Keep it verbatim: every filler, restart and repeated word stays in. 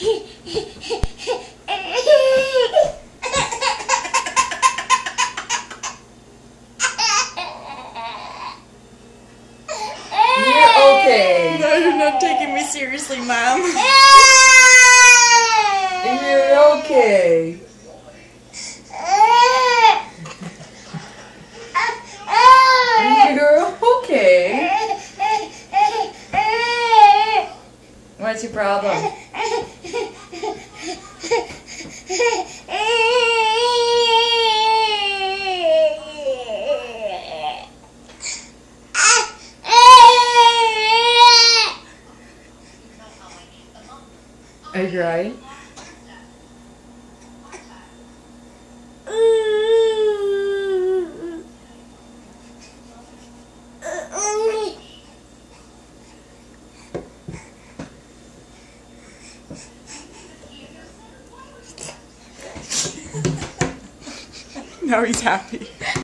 Okay. No, you're not taking me seriously, Mom. You're okay. You're okay. What's your problem? Are you crying? Now he's happy.